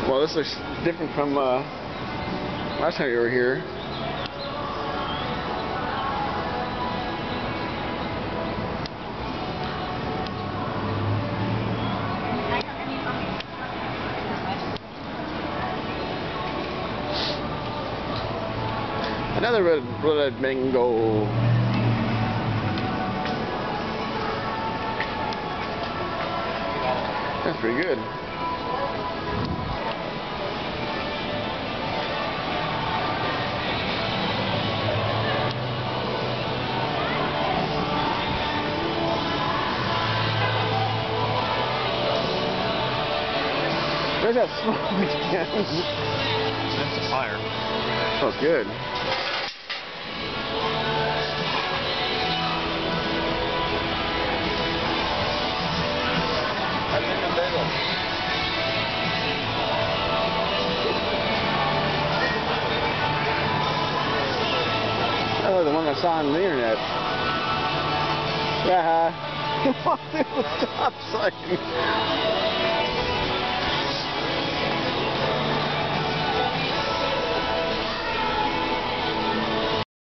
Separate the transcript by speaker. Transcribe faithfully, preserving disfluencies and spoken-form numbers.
Speaker 1: Well, this looks different from uh, last time you were here. Another red, red mango. That's pretty good. Where's that smoke again?
Speaker 2: That's a fire.
Speaker 1: Oh, good.
Speaker 2: That's in the middle.
Speaker 1: Oh, the one I saw on the internet. Yeah. Stop sign.